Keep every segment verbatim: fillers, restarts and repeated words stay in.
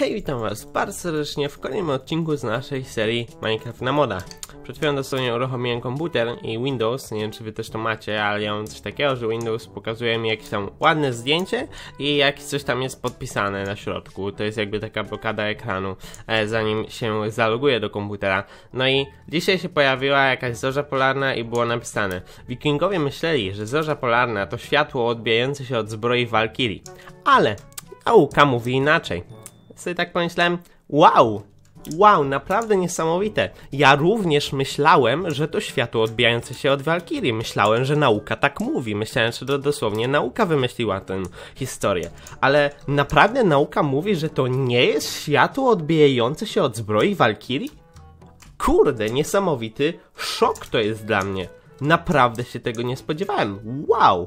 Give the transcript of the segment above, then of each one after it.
Hej, witam was bardzo serdecznie w kolejnym odcinku z naszej serii Minecraft na modach. Przed chwilą dosłownie uruchomiłem komputer i Windows, nie wiem czy wy też to macie, ale ja mam coś takiego, że Windows pokazuje mi jakieś tam ładne zdjęcie i jakieś coś tam jest podpisane na środku. To jest jakby taka blokada ekranu, e, zanim się zaloguje do komputera. No i dzisiaj się pojawiła jakaś zorza polarna i było napisane: Wikingowie myśleli, że zorza polarna to światło odbijające się od zbroi Walkirii, ale nauka mówi inaczej. Sobie tak pomyślałem, wow, wow, naprawdę niesamowite. Ja również myślałem, że to światło odbijające się od Walkirii. Myślałem, że nauka tak mówi. Myślałem, że to dosłownie nauka wymyśliła tę historię. Ale naprawdę nauka mówi, że to nie jest światło odbijające się od zbroi Walkirii? Kurde, niesamowity szok to jest dla mnie. Naprawdę się tego nie spodziewałem. Wow!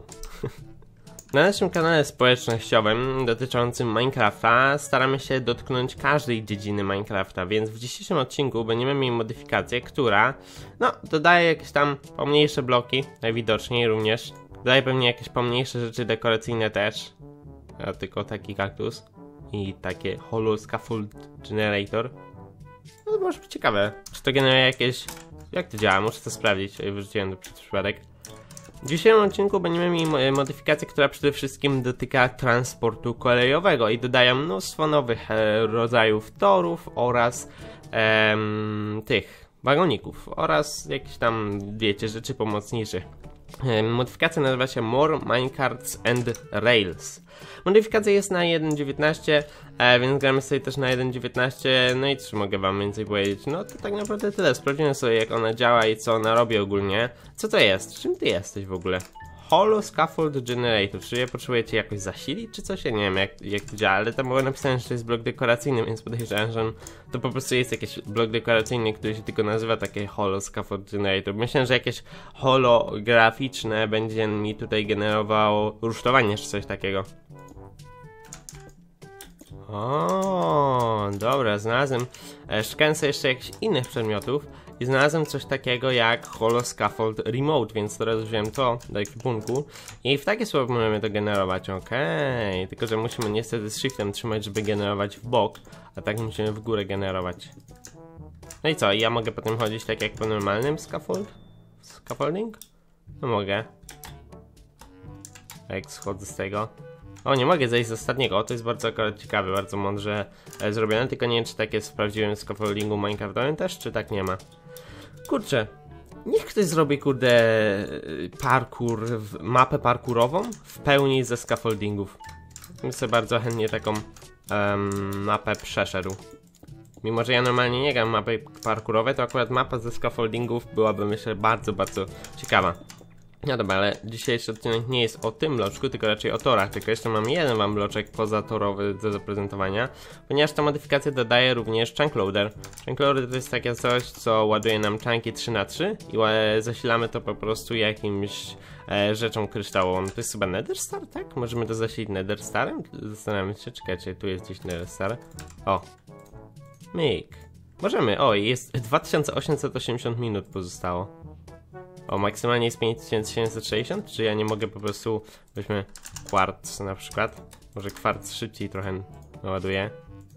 Na naszym kanale społecznościowym dotyczącym Minecrafta staramy się dotknąć każdej dziedziny Minecrafta, więc w dzisiejszym odcinku będziemy mieli modyfikację, która no, dodaje jakieś tam pomniejsze bloki, najwidoczniej również. Dodaje pewnie jakieś pomniejsze rzeczy dekoracyjne też, a tylko taki kaktus i takie Hollow Scaffold Generator. No to może być ciekawe, czy to generuje jakieś... jak to działa? Muszę to sprawdzić, wyrzuciłem to przez przypadek. W dzisiejszym odcinku będziemy mieli modyfikację, która przede wszystkim dotyka transportu kolejowego i dodają mnóstwo nowych e, rodzajów torów oraz e, tych wagoników oraz jakieś tam, wiecie, rzeczy pomocnicze. E, modyfikacja nazywa się More Minecarts and Rails. Modyfikacja jest na jeden dziewiętnaście, e, więc gramy sobie też na jeden dziewiętnaście. No i co mogę wam więcej powiedzieć? No to tak naprawdę tyle. Sprawdzimy sobie, jak ona działa i co ona robi ogólnie. Co to jest? Czym ty jesteś w ogóle? Hollow Scaffold Generator. Czy je potrzebujecie jakoś zasilić, czy coś? Ja nie wiem, jak, jak to działa, ale tam było napisane, że to jest blok dekoracyjny, więc podejrzewam, że to po prostu jest jakiś blok dekoracyjny, który się tylko nazywa takie Hollow Scaffold Generator. Myślę, że jakieś holograficzne będzie mi tutaj generowało rusztowanie, czy coś takiego. O, dobra, znalazłem. E, szukałem sobie jeszcze jakichś innych przedmiotów i znalazłem coś takiego jak Hollow Scaffold Remote, więc teraz wziąłem to do ekwipunku i w taki sposób możemy to generować, okej. Okay. Tylko że musimy niestety z shiftem trzymać, żeby generować w bok, a tak musimy w górę generować. No i co, ja mogę potem chodzić tak jak po normalnym scaffold? Scaffolding? No mogę. Jak schodzę z tego. O, nie mogę zejść z ostatniego, o, to jest bardzo akurat ciekawe, bardzo mądrze e, zrobione, tylko nie wiem, czy tak jest w prawdziwym scaffoldingu minecraftowym też, czy tak nie ma. Kurczę, niech ktoś zrobi, kurde, parkour, mapę parkurową w pełni ze scaffoldingów. Bym sobie bardzo chętnie taką um, mapę przeszedł. Mimo że ja normalnie nie gram mapy parkurowe, to akurat mapa ze scaffoldingów byłaby, myślę, bardzo, bardzo ciekawa. No dobra, ale dzisiejszy odcinek nie jest o tym bloczku, tylko raczej o torach, tylko jeszcze mam jeden wam bloczek pozatorowy do zaprezentowania, ponieważ ta modyfikacja dodaje również chunk loader. Chunk loader to jest takie coś, co ładuje nam chunki trzy na trzy i zasilamy to po prostu jakimś e, rzeczą kryształową. To jest chyba Nether Star, tak? Możemy to zasilić Nether Starem? Zastanawiam się, czekajcie, tu jest gdzieś Nether Star. O! Myk. Możemy, o, jest dwa tysiące osiemset osiemdziesiąt minut pozostało. O, maksymalnie jest pięć tysięcy siedemset sześćdziesiąt, czy ja nie mogę po prostu, weźmy kwarc na przykład. Może kwarc szybciej trochę ładuje.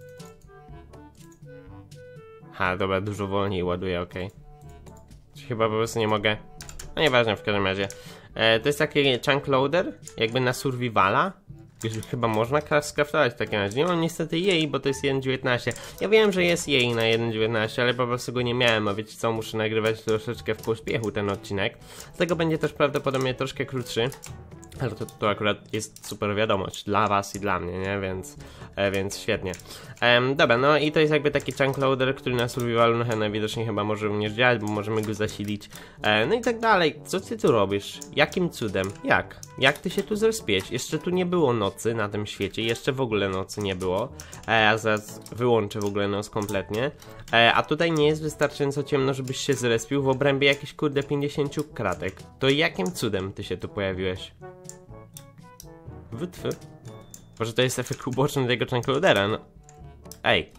Ha, dobra, dużo wolniej ładuje, okej. Okay. Chyba po prostu nie mogę. No nieważne, w każdym razie. E, to jest taki chunk loader, jakby na survivala. Już chyba można skraftować w takim razie. Nie mam niestety jej, bo to jest jeden dziewiętnaście. Ja wiem, że jest jej na jeden dziewiętnaście, ale po prostu go nie miałem, a wiecie co, muszę nagrywać troszeczkę w pośpiechu ten odcinek. Dlatego będzie też prawdopodobnie troszkę krótszy. Ale to, to akurat jest super wiadomość dla was i dla mnie, nie? Więc, e, więc świetnie. Um, dobra, no i to jest jakby taki chunk loader, który na survivalu no, najwidoczniej chyba może również działać, bo możemy go zasilić. E, no i tak dalej. Co ty tu robisz? Jakim cudem? Jak? Jak ty się tu zrespieć? Jeszcze tu nie było nocy na tym świecie, jeszcze w ogóle nocy nie było. E, a zaraz wyłączę w ogóle noc kompletnie. E, a tutaj nie jest wystarczająco ciemno, żebyś się zrespił w obrębie jakichś kurde pięćdziesięciu kratek. To jakim cudem ty się tu pojawiłeś? Wytwy. Może to jest efekt uboczny tego chunk loadera, no. Ej.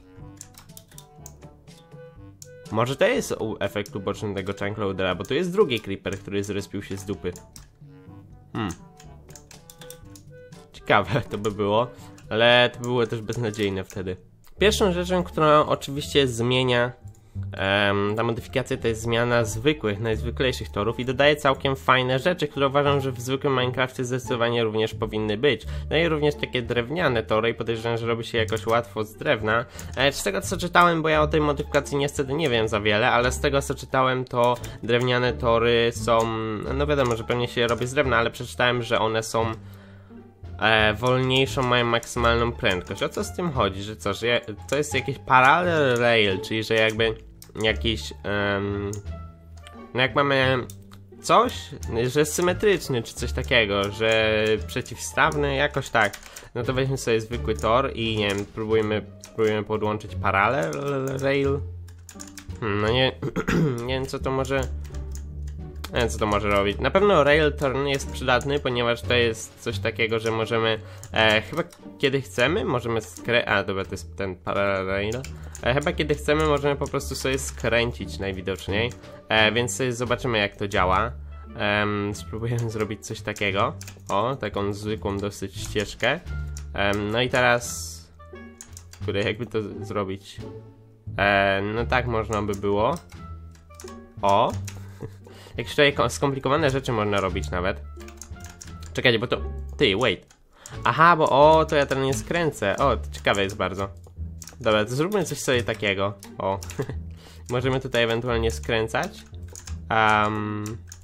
Może to jest efekt uboczny tego chunk loadera, bo tu jest drugi creeper, który zrespił się z dupy. Hmm. Ciekawe to by było, ale to by było też beznadziejne wtedy. Pierwszą rzeczą, która oczywiście zmienia um, ta modyfikacja, to jest zmiana zwykłych, najzwyklejszych torów i dodaje całkiem fajne rzeczy, które uważam, że w zwykłym Minecrafcie zdecydowanie również powinny być. Daje również takie drewniane tory i podejrzewam, że robi się jakoś łatwo z drewna. E, z tego co czytałem, bo ja o tej modyfikacji niestety nie wiem za wiele, ale z tego co czytałem, to drewniane tory są, no wiadomo, że pewnie się robi z drewna, ale przeczytałem, że one są E, wolniejszą, mają maksymalną prędkość. O co z tym chodzi? Że co, że ja, to jest jakiś parallel rail, czyli że jakby jakiś um, no jak mamy coś, że jest symetryczny, czy coś takiego, że przeciwstawny, jakoś tak, no to weźmy sobie zwykły tor i nie wiem, próbujemy, próbujemy podłączyć parallel rail. Hmm, no nie, nie wiem co to może... Nie wiem co to może robić. Na pewno rail turn jest przydatny, ponieważ to jest coś takiego, że możemy e, chyba kiedy chcemy, możemy skrę... A dobra, to jest ten pararail. E, chyba kiedy chcemy, możemy po prostu sobie skręcić najwidoczniej. E, więc sobie zobaczymy jak to działa. E, spróbujemy zrobić coś takiego. O, taką zwykłą dosyć ścieżkę. E, no i teraz... Kurde, jakby to zrobić? E, no tak można by było. O! Jakieś tutaj skomplikowane rzeczy można robić nawet. Czekajcie, bo to... Ty, wait. Aha, bo o, to ja teraz nie skręcę. O, to ciekawe jest bardzo. Dobra, to zróbmy coś sobie takiego. O. Możemy tutaj ewentualnie skręcać. Um,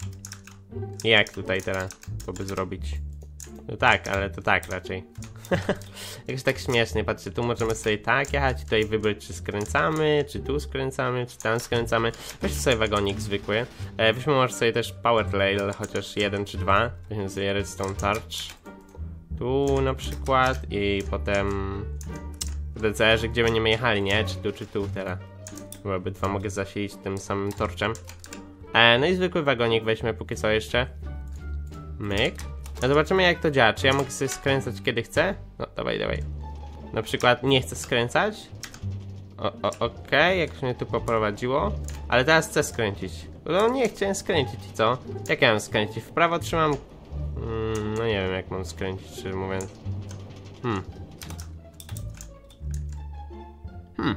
jak tutaj teraz to by zrobić? No tak, ale to tak raczej. Jakoś tak śmiesznie, patrzcie, tu możemy sobie tak jechać, tutaj wybrać czy skręcamy, czy tu skręcamy, czy tam skręcamy. Weźmy sobie wagonik zwykły. E, weźmy może sobie też power rail, chociaż jeden czy dwa. Weźmy sobie redstone torch. Tu na przykład i potem... Zależy gdzie będziemy jechali, nie? Czy tu, czy tu teraz. Chyba obydwa mogę zasilić tym samym torczem. E, no i zwykły wagonik weźmy póki co jeszcze. Myk. No zobaczymy jak to działa, czy ja mogę sobie skręcać kiedy chcę? No dawaj, dawaj. Na przykład nie chcę skręcać. O, o, okej, okay. Jak mnie tu poprowadziło. Ale teraz chcę skręcić. No nie, chciałem skręcić i co? Jak ja mam skręcić? W prawo trzymam... Hmm, no nie wiem jak mam skręcić, szczerze mówiąc. Hmm. Hmm.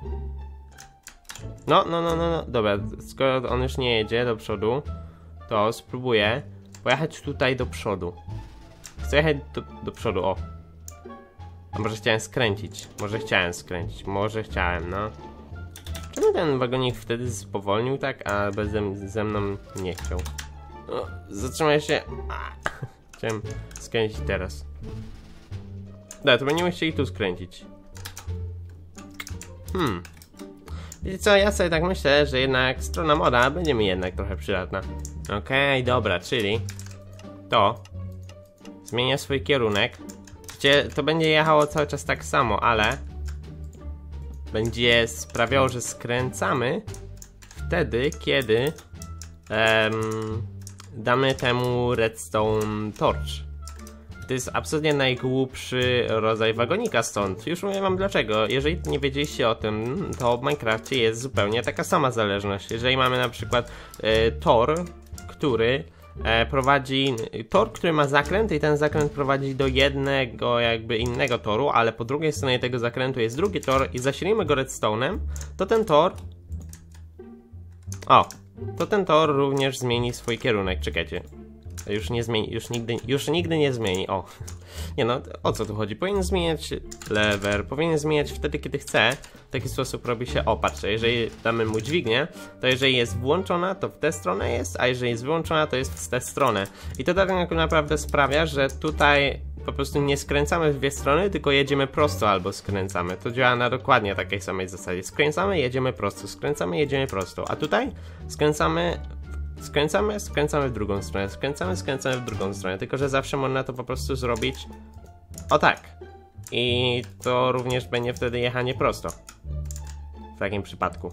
No, no, no, no, no. Dobra, skoro on już nie jedzie do przodu, to spróbuję pojechać tutaj do przodu. Chcę jechać do, do przodu, o. A może chciałem skręcić. Może chciałem skręcić. Może chciałem, no. Czemu ten wagonik wtedy spowolnił tak, a bez ze, ze mną nie chciał? O, zatrzymaj się. A, chciałem skręcić teraz. Dobra, to będziemy chcieli tu skręcić. Hmm. Wiecie co, ja sobie tak myślę, że jednak strona moda będzie mi jednak trochę przydatna. Okej, okay, dobra, czyli to zmienia swój kierunek. Wiecie, to będzie jechało cały czas tak samo, ale będzie sprawiało, że skręcamy wtedy, kiedy um, damy temu redstone torch. To jest absolutnie najgłupszy rodzaj wagonika stąd. Już mówię wam dlaczego. Jeżeli nie wiedzieliście o tym, to w Minecrafcie jest zupełnie taka sama zależność. Jeżeli mamy na przykład e, tor, który e, prowadzi... Tor, który ma zakręt i ten zakręt prowadzi do jednego jakby innego toru, ale po drugiej stronie tego zakrętu jest drugi tor i zasilimy go redstone'em, to ten tor... O! To ten tor również zmieni swój kierunek. Czekajcie. Już nie zmieni, już nigdy, już nigdy nie zmieni, o. Nie no, o co tu chodzi? Powinien zmieniać lever, powinien zmieniać wtedy, kiedy chce. W taki sposób robi się, o patrzcie, jeżeli damy mu dźwignię, to jeżeli jest włączona, to w tę stronę jest, a jeżeli jest wyłączona, to jest w tę stronę. I to tak naprawdę sprawia, że tutaj po prostu nie skręcamy w dwie strony, tylko jedziemy prosto albo skręcamy. To działa na dokładnie takiej samej zasadzie. Skręcamy, jedziemy prosto, skręcamy, jedziemy prosto, a tutaj skręcamy... Skręcamy, skręcamy w drugą stronę, skręcamy, skręcamy w drugą stronę, tylko że zawsze można to po prostu zrobić o tak. I to również będzie wtedy jechanie prosto. W takim przypadku.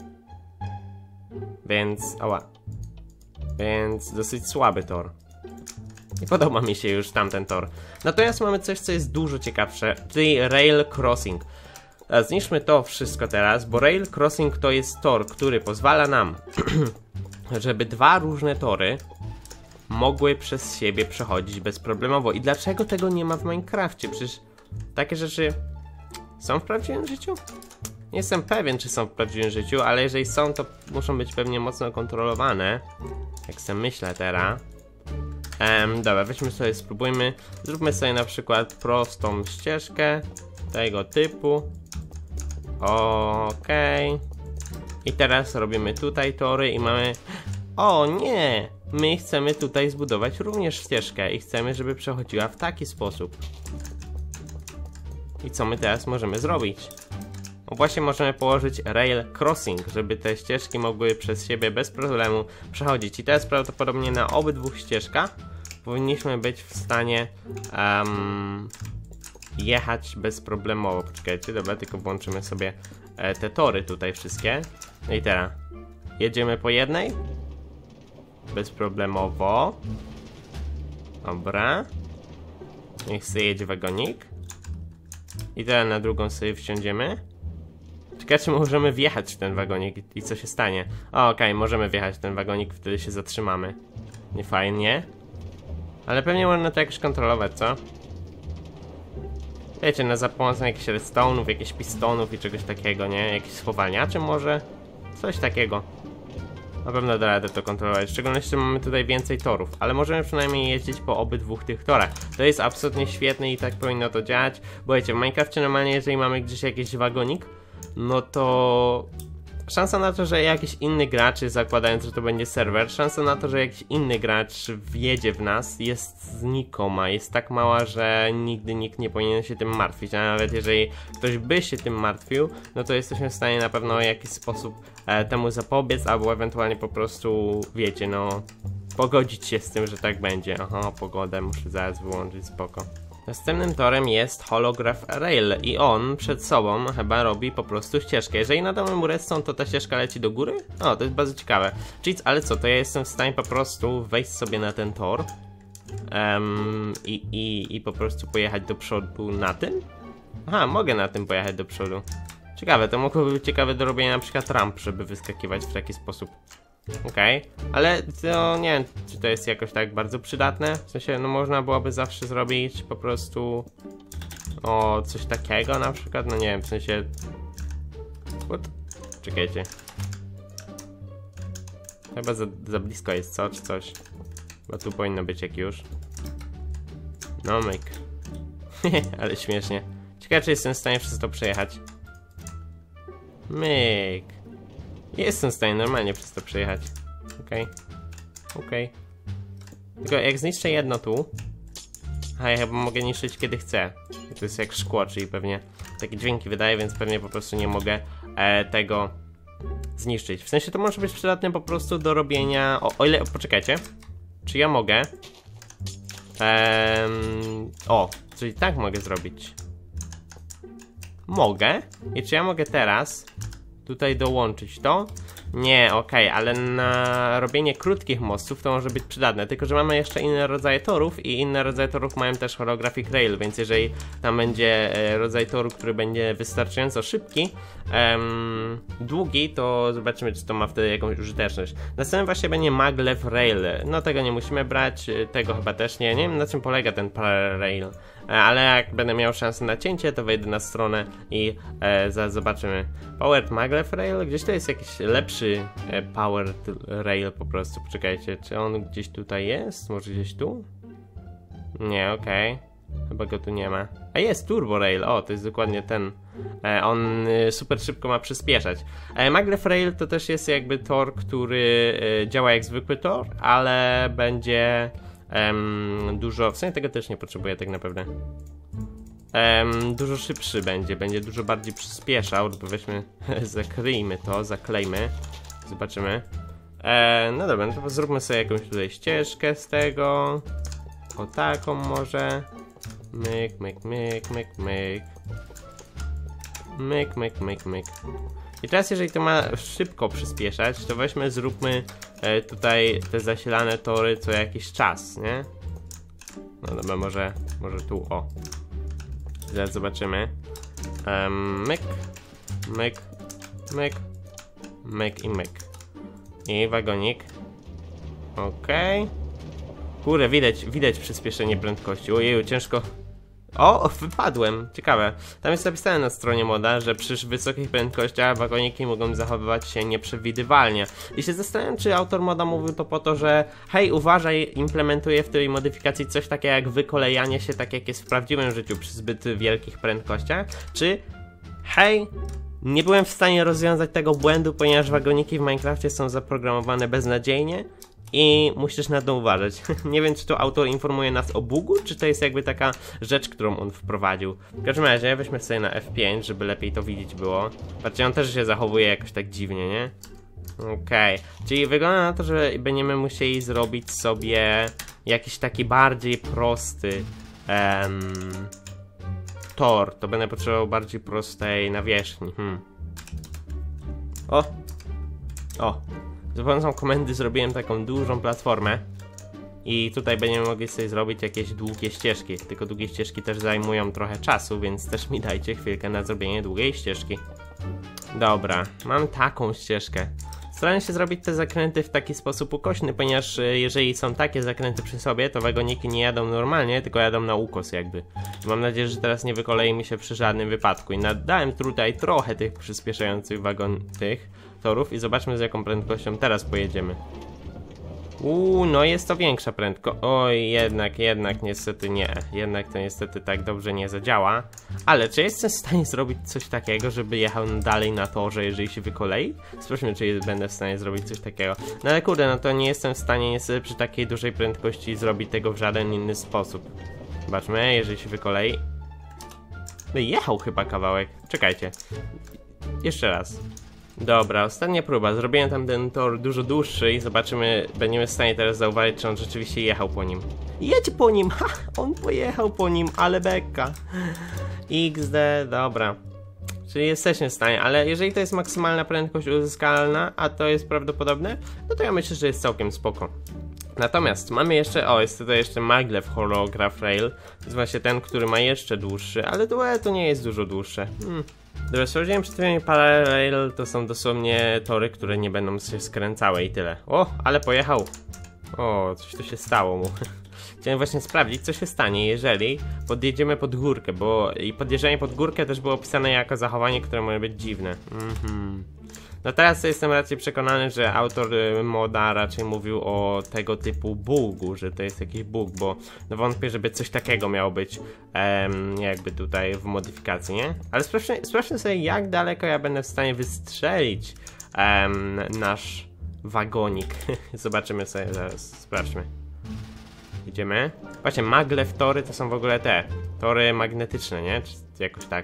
Więc, oła. Więc dosyć słaby tor. Nie podoba mi się już tamten tor. Natomiast mamy coś, co jest dużo ciekawsze, czyli Rail Crossing. Zniszczmy to wszystko teraz, bo Rail Crossing to jest tor, który pozwala nam żeby dwa różne tory mogły przez siebie przechodzić bezproblemowo. I dlaczego tego nie ma w Minecrafcie? Przecież takie rzeczy Są w prawdziwym życiu? Nie jestem pewien, czy są w prawdziwym życiu, ale jeżeli są, to muszą być pewnie mocno kontrolowane. Jak sobie myślę teraz. Um, dobra, weźmy sobie, spróbujmy. Zróbmy sobie na przykład prostą ścieżkę tego typu. Okej. Okay. I teraz robimy tutaj tory i mamy... O nie! My chcemy tutaj zbudować również ścieżkę i chcemy, żeby przechodziła w taki sposób. I co my teraz możemy zrobić? No właśnie możemy położyć rail crossing, żeby te ścieżki mogły przez siebie bez problemu przechodzić. I teraz prawdopodobnie na obydwu ścieżkach powinniśmy być w stanie um, jechać bezproblemowo. Poczekajcie, dobra, tylko włączymy sobie e, te tory tutaj wszystkie. No i teraz jedziemy po jednej. Bezproblemowo. Dobra. Niech sobie jedzie wagonik. I teraz na drugą sobie wsiądziemy. Ciekawe, czy możemy wjechać w ten wagonik i co się stanie. O, okej, okay, możemy wjechać w ten wagonik, wtedy się zatrzymamy. Nie fajnie. Ale pewnie można to jakoś kontrolować, co? Wiecie, na za pomocą jakichś redstone'ów, jakichś pistonów i czegoś takiego, nie? Jakiś spowalniaczy może? Coś takiego. Na pewno da radę to kontrolować, w szczególności mamy tutaj więcej torów, ale możemy przynajmniej jeździć po obydwu tych torach. To jest absolutnie świetne i tak powinno to działać, bo wiecie, w Minecrafcie normalnie jeżeli mamy gdzieś jakiś wagonik, no to szansa na to, że jakiś inny gracz, zakładając, że to będzie serwer, szansa na to, że jakiś inny gracz wjedzie w nas jest znikoma, jest tak mała, że nigdy nikt nie powinien się tym martwić, a nawet jeżeli ktoś by się tym martwił, no to jesteśmy w stanie na pewno w jakiś sposób e, temu zapobiec, albo ewentualnie po prostu, wiecie, no, pogodzić się z tym, że tak będzie. Aha, pogodę muszę zaraz wyłączyć, spoko. Następnym torem jest Holograph Rail i on przed sobą chyba robi po prostu ścieżkę. Jeżeli nadamy mu redstone, to ta ścieżka leci do góry? O, to jest bardzo ciekawe. Czyli, ale co, to ja jestem w stanie po prostu wejść sobie na ten tor um, i, i, i po prostu pojechać do przodu na tym? Aha, mogę na tym pojechać do przodu. Ciekawe, to mogłoby być ciekawe do robienia na przykład ramp, żeby wyskakiwać w taki sposób. Okej, okay. Ale to nie wiem, czy to jest jakoś tak bardzo przydatne. W sensie, no można byłoby zawsze zrobić po prostu o coś takiego na przykład, no nie wiem, w sensie... What? Czekajcie. Chyba za, za blisko jest co, czy coś. Bo tu powinno być jak już. No myk. Ale śmiesznie. Ciekawe, czy jestem w stanie przez to przejechać. Myk. Jestem w stanie normalnie przez to przejechać. Okej. Okay. Okej. Okay. Tylko jak zniszczę jedno tu... A ja chyba mogę niszczyć kiedy chcę. To jest jak szkło, czyli pewnie takie dźwięki wydaje, więc pewnie po prostu nie mogę e, tego zniszczyć. W sensie to może być przydatne po prostu do robienia... O, o ile... Poczekajcie. Czy ja mogę... Ehm, o, czyli tak mogę zrobić. Mogę. I czy ja mogę teraz... tutaj dołączyć to? Nie, okej, okay, ale na robienie krótkich mostów to może być przydatne, tylko że mamy jeszcze inne rodzaje torów i inne rodzaje torów mają też holographic rail, więc jeżeli tam będzie e, rodzaj toru, który będzie wystarczająco szybki, em, długi, to zobaczymy, czy to ma wtedy jakąś użyteczność. Następnym właśnie będzie maglev rail, no tego nie musimy brać, tego chyba też nie, nie wiem na czym polega ten parallel rail. Ale jak będę miał szansę na cięcie, to wejdę na stronę i e, zaraz zobaczymy. Powered Maglev Rail? Gdzieś to jest jakiś lepszy e, Powered Rail po prostu. Poczekajcie, czy on gdzieś tutaj jest? Może gdzieś tu? Nie, okej. Okay. Chyba go tu nie ma. A jest Turbo Rail, o, to jest dokładnie ten. E, on e, super szybko ma przyspieszać. E, Maglev Rail to też jest jakby tor, który e, działa jak zwykły tor, ale będzie... Um, dużo, w sumie tego też nie potrzebuję tak naprawdę. Um, dużo szybszy będzie, będzie dużo bardziej przyspieszał. Weźmy, zakryjmy to, zaklejmy. Zobaczymy. E, no dobra, no to zróbmy sobie jakąś tutaj ścieżkę z tego. O taką może. Myk, myk, myk, myk, myk. Myk, myk, myk, myk. I teraz jeżeli to ma szybko przyspieszać, to weźmy, zróbmy e, tutaj te zasilane tory co jakiś czas, nie? No dobra, może, może tu, o. Zaraz zobaczymy. Um, myk, myk, myk, myk i myk. I wagonik. Okej. Okay. Kurde, widać, widać przyspieszenie prędkości. Ojeju, ciężko. O, wypadłem. Ciekawe. Tam jest napisane na stronie moda, że przy wysokich prędkościach wagoniki mogą zachowywać się nieprzewidywalnie. I się zastanawiam, czy autor moda mówił to po to, że hej, uważaj, implementuje w tej modyfikacji coś takiego jak wykolejanie się, tak jak jest w prawdziwym życiu przy zbyt wielkich prędkościach, czy hej, nie byłem w stanie rozwiązać tego błędu, ponieważ wagoniki w Minecrafcie są zaprogramowane beznadziejnie i musisz na to uważać. Nie wiem, czy to autor informuje nas o bugu, czy to jest jakby taka rzecz, którą on wprowadził. W każdym razie weźmy sobie na F pięć, żeby lepiej to widzieć było. Patrzcie, on też się zachowuje jakoś tak dziwnie, nie? Okej, okay. Czyli wygląda na to, że będziemy musieli zrobić sobie jakiś taki bardziej prosty um, tor. To będę potrzebował bardziej prostej nawierzchni. Hmm. O! O! Za pomocą komendy zrobiłem taką dużą platformę. I tutaj będziemy mogli sobie zrobić jakieś długie ścieżki. Tylko długie ścieżki też zajmują trochę czasu, więc też mi dajcie chwilkę na zrobienie długiej ścieżki. Dobra, mam taką ścieżkę. Staram się zrobić te zakręty w taki sposób ukośny, ponieważ jeżeli są takie zakręty przy sobie, to wagoniki nie jadą normalnie, tylko jadą na ukos jakby. Mam nadzieję, że teraz nie wykolei mi się przy żadnym wypadku. I nadałem tutaj trochę tych przyspieszających wagon tych torów i zobaczmy, z jaką prędkością teraz pojedziemy. Uuu, no jest to większa prędkość. Oj, jednak, jednak niestety nie. Jednak to niestety tak dobrze nie zadziała. Ale czy jestem w stanie zrobić coś takiego, żeby jechał dalej na torze, jeżeli się wykolei? Sprawdźmy, czy będę w stanie zrobić coś takiego. No ale kurde, no to nie jestem w stanie niestety przy takiej dużej prędkości zrobić tego w żaden inny sposób. Zobaczmy, jeżeli się wykolei. No jechał chyba kawałek. Czekajcie. Jeszcze raz. Dobra, ostatnia próba. Zrobiłem tam ten tor dużo dłuższy i zobaczymy, będziemy w stanie teraz zauważyć, czy on rzeczywiście jechał po nim. Jedź po nim! Ha! On pojechał po nim, ale beka. X D, dobra. Czyli jesteśmy w stanie, ale jeżeli to jest maksymalna prędkość uzyskalna, a to jest prawdopodobne, no to ja myślę, że jest całkiem spoko. Natomiast mamy jeszcze, o jest tutaj jeszcze Maglev Holograph Rail. To jest właśnie ten, który ma jeszcze dłuższy, ale to, to nie jest dużo dłuższe. Hmm. Dobra, sprawdziłem przed chwilą, Parallel to są dosłownie tory, które nie będą się skręcały i tyle. O, ale pojechał. O, coś tu się stało mu. Chciałem właśnie sprawdzić, co się stanie, jeżeli podjedziemy pod górkę, bo i podjeżdżanie pod górkę też było opisane jako zachowanie, które może być dziwne. Mhm. No teraz jestem raczej przekonany, że autor moda raczej mówił o tego typu bugu, że to jest jakiś bug, bo no wątpię, żeby coś takiego miało być um, jakby tutaj w modyfikacji, nie? Ale sprawdźmy, sprawdźmy sobie, jak daleko ja będę w stanie wystrzelić um, nasz wagonik. Zobaczymy sobie, zaraz sprawdźmy. Idziemy. Właśnie, maglev tory to są w ogóle te tory magnetyczne, nie? Czy jakoś tak.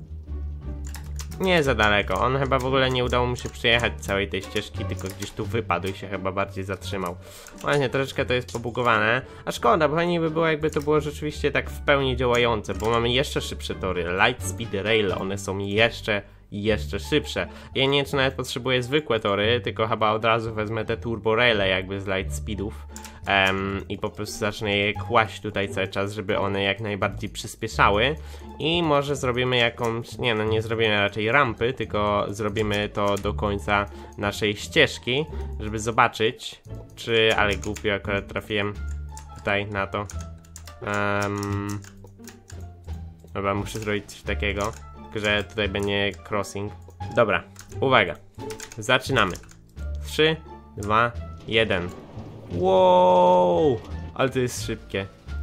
Nie za daleko, on chyba w ogóle nie udało mu się przejechać całej tej ścieżki, tylko gdzieś tu wypadł i się chyba bardziej zatrzymał. Właśnie, troszeczkę to jest pobugowane, a szkoda, bo fajnie by było, jakby to było rzeczywiście tak w pełni działające, bo mamy jeszcze szybsze tory, Light Speed Rail, one są jeszcze jeszcze szybsze. Ja nie wiem, czy nawet potrzebuję zwykłe tory, tylko chyba od razu wezmę te turbo raile jakby z light speedów um, i po prostu zacznę je kłaść tutaj cały czas, żeby one jak najbardziej przyspieszały i może zrobimy jakąś, nie no nie zrobimy raczej rampy, tylko zrobimy to do końca naszej ścieżki, żeby zobaczyć, czy, ale głupio akurat trafiłem tutaj na to. Um, dobra, muszę zrobić coś takiego, że tutaj będzie crossing. Dobra, uwaga. Zaczynamy. trzy, dwa, jeden. Wow! Ale to jest szybkie.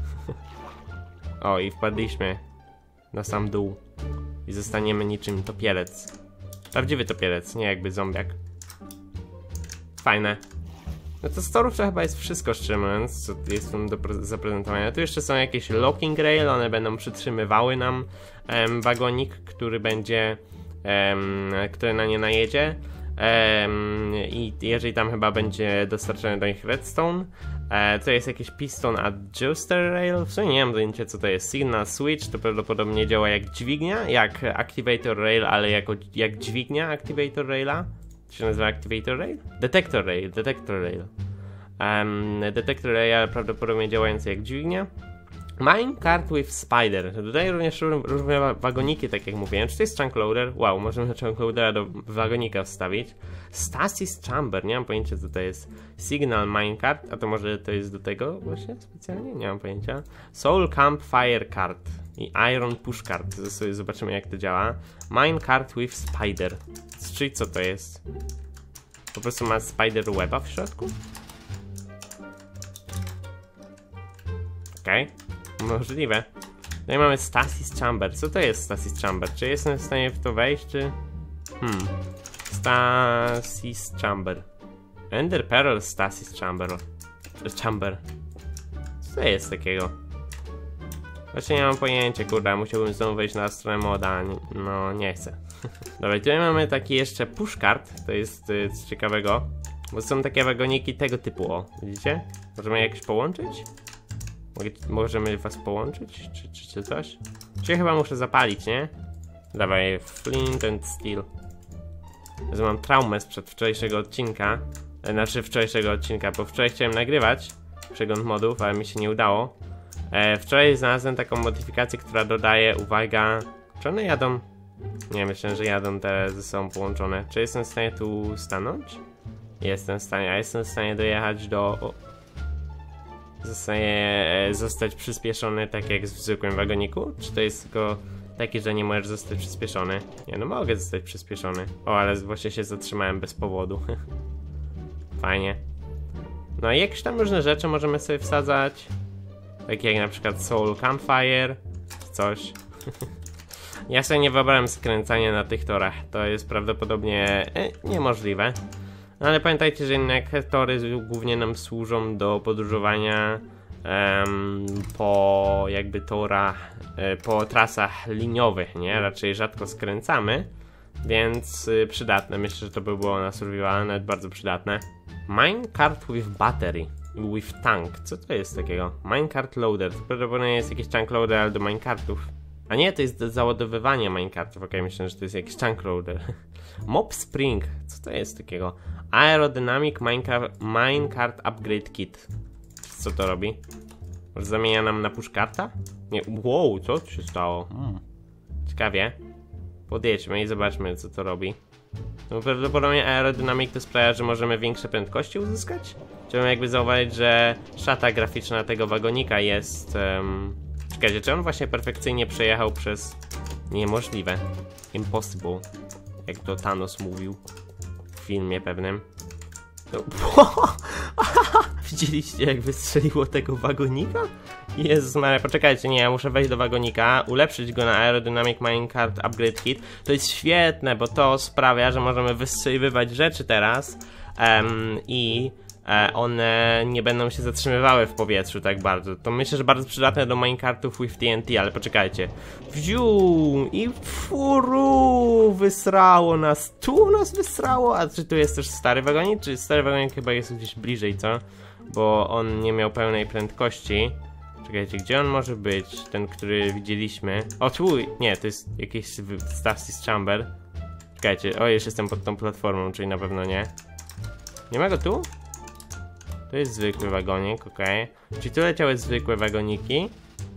O, i wpadliśmy na sam dół. I zostaniemy niczym topielec. Prawdziwy topielec, nie jakby zombiak. Fajne. No to z torów to chyba jest wszystko, szczerze mówiąc, co jest tu do zaprezentowania. Tu jeszcze są jakieś locking rail, one będą przytrzymywały nam um, wagonik, który będzie, um, który na nie najedzie. Um, I jeżeli tam chyba będzie dostarczony do nich redstone. E, to jest jakiś piston adjuster rail, w sumie nie mam pojęcia co to jest. Signal switch to prawdopodobnie działa jak dźwignia, jak activator rail, ale jako, jak dźwignia activator raila. Co się nazywa activator rail? Detector rail, detector rail. Um, detector rail prawdopodobnie działający jak dźwignia. Minecart with Spider. Tutaj również różne wagoniki, tak jak mówiłem. Czy to jest chunk loader? Wow, możemy chunk loadera do wagonika wstawić. Stasis Chamber, nie mam pojęcia co to jest. Signal Minecart, a to może to jest do tego właśnie specjalnie? Nie mam pojęcia. Soul Campfire Cart i Iron Push Cart. Sobie zobaczymy jak to działa. Minecart with Spider. Czyli co to jest? Po prostu ma Spider Weba w środku? Okej. Okay. Możliwe. Tutaj mamy Stasis Chamber. Co to jest Stasis Chamber? Czy jestem w stanie w to wejść, czy... Hmm. Stasis Chamber. Ender Pearl Stasis Chamber. Chamber. Co to jest takiego? Właśnie nie mam pojęcia, kurde, musiałbym znowu wejść na stronę moda. No, nie chcę. Dobra, tutaj mamy taki jeszcze pushcart. To jest y, coś ciekawego. Bo są takie wagoniki tego typu, o. Widzicie? Możemy je jakoś połączyć? Możemy was połączyć? Czy, czy, czy coś? Czy ja chyba muszę zapalić, nie? Dawaj, flint and steel. Że mam traumę z przedwczorajszego odcinka. Znaczy wczorajszego odcinka, bo wczoraj chciałem nagrywać przegląd modów, ale mi się nie udało. E, wczoraj znalazłem taką modyfikację, która dodaje, uwaga... Czy one jadą? Nie, myślę, że jadą te ze sobą połączone. Czy jestem w stanie tu stanąć? Jestem w stanie, a jestem w stanie dojechać do... O. Zostaje e, zostać przyspieszony tak jak w zwykłym wagoniku? Czy to jest tylko taki, że nie możesz zostać przyspieszony? Nie, no mogę zostać przyspieszony. O, ale właśnie się zatrzymałem bez powodu. Fajnie. No i jakieś tam różne rzeczy możemy sobie wsadzać. Takie jak na przykład Soul Campfire. Coś. Ja sobie nie wyobrażam skręcania na tych torach. To jest prawdopodobnie e, niemożliwe. No ale pamiętajcie, że jednak tory głównie nam służą do podróżowania um, po jakby torach, e, po trasach liniowych, nie? Raczej rzadko skręcamy, więc y, przydatne. Myślę, że to by było na survival nawet bardzo przydatne. Minecart with battery, with tank. Co to jest takiego? Minecart loader. To prawdopodobnie jest jakiś chunk loader, ale do minecartów. A nie, to jest do załadowywania minecartów. Okej, okay, myślę, że to jest jakiś chunk loader. Mob Spring. Co to jest takiego? Aerodynamic Minecart, minecart Upgrade Kit. Co to robi? Może zamienia nam na pushcarta? Nie, wow, co tu się stało? Hmm. Ciekawie. Podjedźmy i zobaczmy, co to robi. No, prawdopodobnie aerodynamik to sprawia, że możemy większe prędkości uzyskać? Chciałbym jakby zauważyć, że szata graficzna tego wagonika jest... Um... Czekajcie, czy on właśnie perfekcyjnie przejechał przez... Niemożliwe. Impossible. Jak to Thanos mówił w filmie pewnym. No, widzieliście jak wystrzeliło tego wagonika? Jezus Maria, poczekajcie, nie, ja muszę wejść do wagonika, ulepszyć go na Aerodynamic Minecart Upgrade Kit. To jest świetne, bo to sprawia, że możemy wystrzeliwać rzeczy teraz um, i e, one nie będą się zatrzymywały w powietrzu tak bardzo. To myślę, że bardzo przydatne do minecartów with T N T, ale poczekajcie. Wziu i furu, wysrało nas, tu nas wysrało, a czy tu jest też stary wagonik? Czy stary wagonik chyba jest gdzieś bliżej, co? Bo on nie miał pełnej prędkości. Czekajcie, gdzie on może być? Ten, który widzieliśmy. O, tu! Nie, to jest jakiś Stasis Chamber. Czekajcie, o, już jestem pod tą platformą, czyli na pewno nie. Nie ma go tu? To jest zwykły wagonik, okej. Okay. Czyli tu leciały zwykłe wagoniki.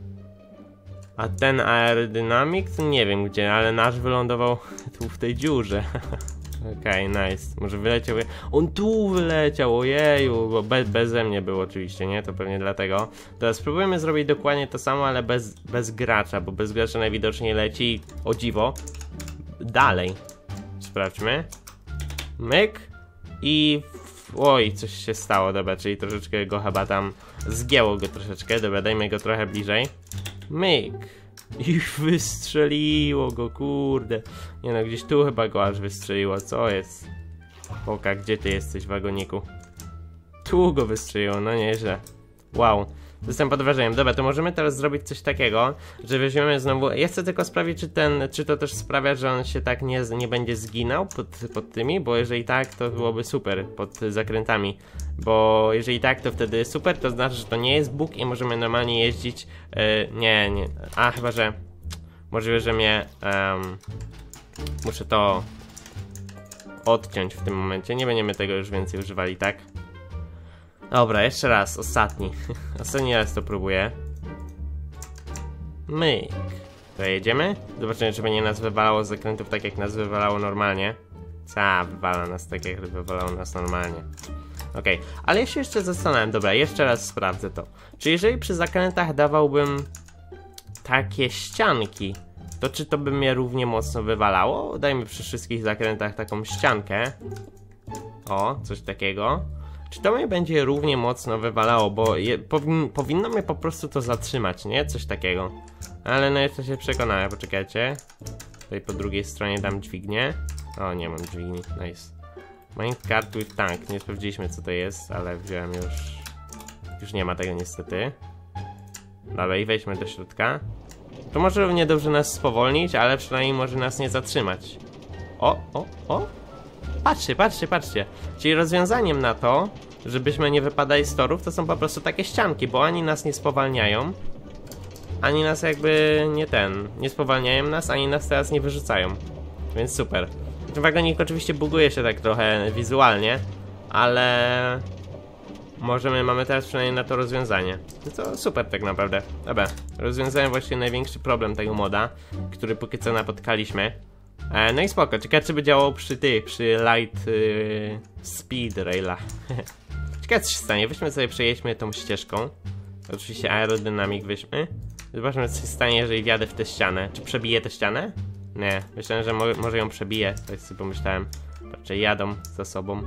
A ten aerodynamik, to nie wiem gdzie, ale nasz wylądował tu w tej dziurze. Okej, okay, nice. Może wyleciał... On tu wyleciał, ojeju, bo be, beze mnie był oczywiście, nie? To pewnie dlatego. Teraz spróbujemy zrobić dokładnie to samo, ale bez, bez gracza, bo bez gracza najwidoczniej leci, o dziwo, dalej. Sprawdźmy. Myk. I... Oj, coś się stało, dobra, czyli troszeczkę go chyba tam zgięło go troszeczkę. Dobra, dajmy go trochę bliżej. Myk. I wystrzeliło go, kurde. Nie no, gdzieś tu chyba go aż wystrzeliło, co jest? Oka, gdzie ty jesteś, wagoniku? Tu go wystrzeliło, no nieźle. Wow, jestem pod wrażeniem. Dobra, to możemy teraz zrobić coś takiego, że weźmiemy znowu... Ja chcę tylko sprawdzić, czy ten, czy to też sprawia, że on się tak nie, nie będzie zginał pod, pod tymi, bo jeżeli tak, to byłoby super pod zakrętami. Bo jeżeli tak, to wtedy super, to znaczy, że to nie jest bóg i możemy normalnie jeździć. Yy, nie, nie. A, chyba, że... Możliwe, że mnie... Um, muszę to odciąć w tym momencie. Nie będziemy tego już więcej używali, tak? Dobra, jeszcze raz, ostatni. Ostatni raz to próbuję. myk. To jedziemy? Zobaczymy, czy będzie nas wywalało z zakrętów tak, jak nas wywalało normalnie. Ca, wywala nas tak, jak wywalało nas normalnie. Okej, okay. Ale ja się jeszcze zastanawiam, dobra, jeszcze raz sprawdzę to. Czy jeżeli przy zakrętach dawałbym takie ścianki, to czy to by mnie równie mocno wywalało? Dajmy przy wszystkich zakrętach taką ściankę. O, coś takiego. Czy to mnie będzie równie mocno wywalało, bo je, powin, powinno mnie po prostu to zatrzymać, nie? Coś takiego. Ale no jeszcze się przekonałem, poczekajcie. Tutaj po drugiej stronie dam dźwignię. O, nie mam dźwigni, nice. Minecart with tank, nie sprawdziliśmy co to jest, ale wziąłem już... Już nie ma tego niestety. Dobra, i wejdźmy do środka. To może równie dobrze nas spowolnić, ale przynajmniej może nas nie zatrzymać. O, o, o! Patrzcie, patrzcie, patrzcie. Czyli rozwiązaniem na to, żebyśmy nie wypadali z torów, to są po prostu takie ścianki, bo ani nas nie spowalniają, ani nas jakby nie ten, nie spowalniają nas, ani nas teraz nie wyrzucają. Więc super. Ten wagonik oczywiście buguje się tak trochę wizualnie, ale możemy, mamy teraz przynajmniej na to rozwiązanie. To super tak naprawdę. Dobra, rozwiązałem właśnie największy problem tego moda, który póki co napotkaliśmy. E, no i spoko, ciekawe czy by działało przy tych, przy light yy, speed railach. Ciekawe co się stanie, weźmy sobie, przejedźmy tą ścieżką. Oczywiście aerodynamik weźmy. Zobaczmy co się stanie, jeżeli wjadę w tę ścianę. Czy przebiję tę ścianę? Nie, myślałem, że mo może ją przebiję, tak sobie pomyślałem. Patrzę, jadą za sobą.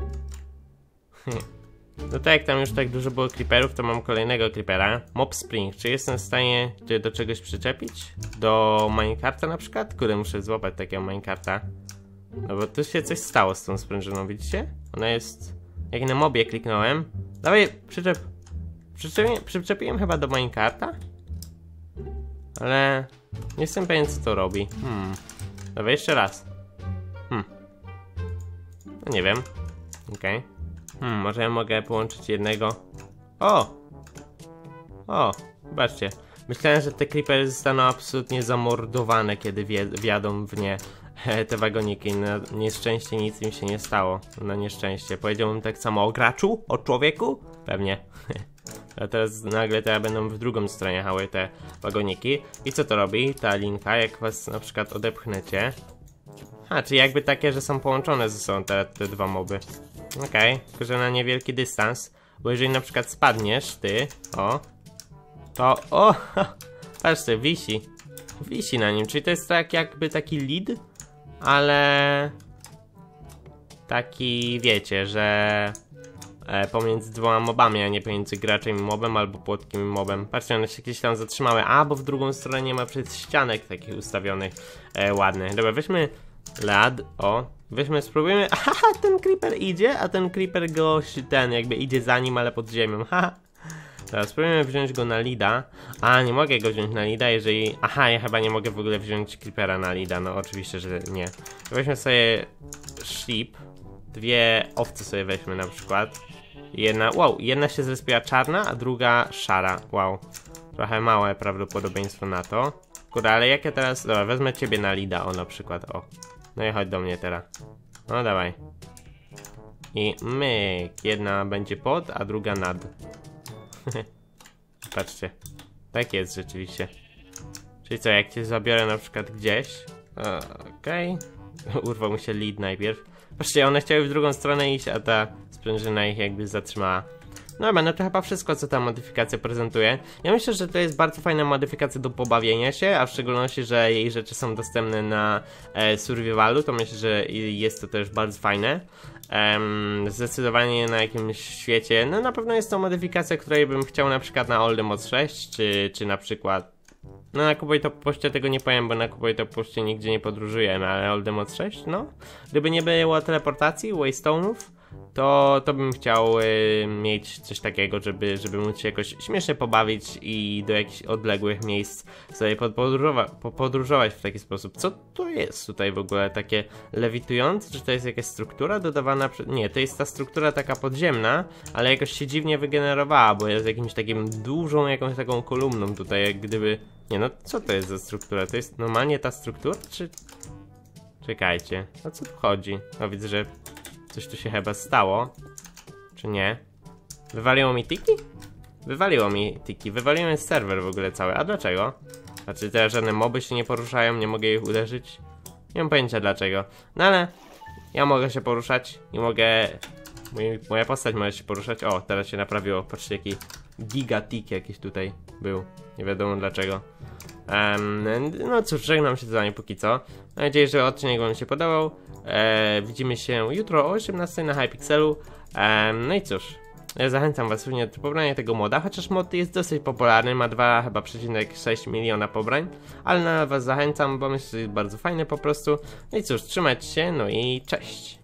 No tak jak tam już tak dużo było creeperów, to mam kolejnego creepera. Mob Spring, czy jestem w stanie do czegoś przyczepić? Do minecarta na przykład? Kurde, muszę złapać takiego minecarta. No bo tu się coś stało z tą sprężyną, widzicie? Ona jest... Jak na mobie kliknąłem. Dawaj, przyczep... Przyczepiłem, przyczepiłem chyba do minecarta? Ale... Nie jestem pewien co to robi. Hmm... Dobra, jeszcze raz. Hmm. No nie wiem. Okej. Okay. Hmm, może ja mogę połączyć jednego. O! O, zobaczcie. Myślałem, że te creepery zostaną absolutnie zamordowane, kiedy wjadą w nie te wagoniki. Na nieszczęście nic im się nie stało. Na nieszczęście. Powiedziałbym tak samo o graczu? O człowieku? Pewnie. A teraz nagle teraz będą w drugą stronę jechały te wagoniki. I co to robi ta linka, jak was na przykład odepchnecie? A, czyli jakby takie, że są połączone ze sobą te, te dwa moby. Okej, okay, tylko że na niewielki dystans. Bo jeżeli na przykład spadniesz, ty, o, to, o, patrzcie, wisi. Wisi na nim, czyli to jest tak jakby taki lead, ale taki, wiecie, że e, pomiędzy dwoma mobami, a nie pomiędzy graczem i mobem, albo płotkiem i mobem. Patrzcie, one się gdzieś tam zatrzymały, a, bo w drugą stronę nie ma przecież ścianek takich ustawionych e, ładnych. Dobra, weźmy lad, o, weźmy, spróbujemy, aha, ten creeper idzie, a ten creeper go, ten jakby idzie za nim, ale pod ziemią, haha. Teraz spróbujemy wziąć go na leada. A, nie mogę go wziąć na leada, jeżeli... Aha, ja chyba nie mogę w ogóle wziąć creepera na leada, no oczywiście, że nie. Weźmy sobie sheep. Dwie owce sobie weźmy na przykład. Jedna, wow, jedna się zrespiła czarna, a druga szara, wow. Trochę małe prawdopodobieństwo na to. Kurde, ale jak ja teraz... Dobra, wezmę ciebie na leada, o na przykład, o. No i chodź do mnie teraz. No dawaj. I myk. Jedna będzie pod, a druga nad. Patrzcie. Tak jest rzeczywiście. Czyli co, jak cię zabiorę na przykład gdzieś. Okej. Okay. Urwał mu się lead najpierw. Patrzcie, one chciały w drugą stronę iść, a ta sprężyna ich jakby zatrzymała. No no to chyba wszystko, co ta modyfikacja prezentuje. Ja myślę, że to jest bardzo fajna modyfikacja do pobawienia się, a w szczególności, że jej rzeczy są dostępne na e, survivalu, to myślę, że jest to też bardzo fajne. Um, zdecydowanie na jakimś świecie, no na pewno jest to modyfikacja, której bym chciał na przykład na Old Mod sześć, czy, czy na przykład... No na Kupuj to Poście tego nie powiem, bo na Kupuj to Poście nigdzie nie podróżujemy, ale Old Mod sześć, no. Gdyby nie było teleportacji, waystone'ów, to, to bym chciał y, mieć coś takiego, żeby, żeby móc się jakoś śmiesznie pobawić i do jakichś odległych miejsc sobie podróżowa podróżować w taki sposób. Co to jest tutaj w ogóle takie lewitujące? Czy to jest jakaś struktura dodawana? Przed... Nie, to jest ta struktura taka podziemna, ale jakoś się dziwnie wygenerowała, bo jest jakimś takim dużą jakąś taką kolumną tutaj, jak gdyby... Nie no, co to jest za struktura? To jest normalnie ta struktura, czy... Czekajcie, o co tu chodzi? No widzę, że coś tu się chyba stało. Czy nie? Wywaliło mi tiki? Wywaliło mi tiki. Wywaliłem serwer w ogóle cały. A dlaczego? Znaczy teraz żadne moby się nie poruszają, nie mogę ich uderzyć. Nie mam pojęcia dlaczego. No ale ja mogę się poruszać i mogę... Mój, moja postać może się poruszać. O, teraz się naprawiło. Patrzcie, jaki gigatik jakiś tutaj był. Nie wiadomo dlaczego. Um, no cóż, żegnam się z wami póki co. Mam nadzieję, że odcinek wam się podobał. E, widzimy się jutro o osiemnastej na Hypixelu. Um, no i cóż, ja zachęcam was również do pobrania tego moda, chociaż mod jest dosyć popularny, ma dwa chyba przecinek sześć miliona pobrań, ale na was zachęcam, bo myślę, że jest bardzo fajny po prostu. No i cóż, trzymajcie się, no i cześć!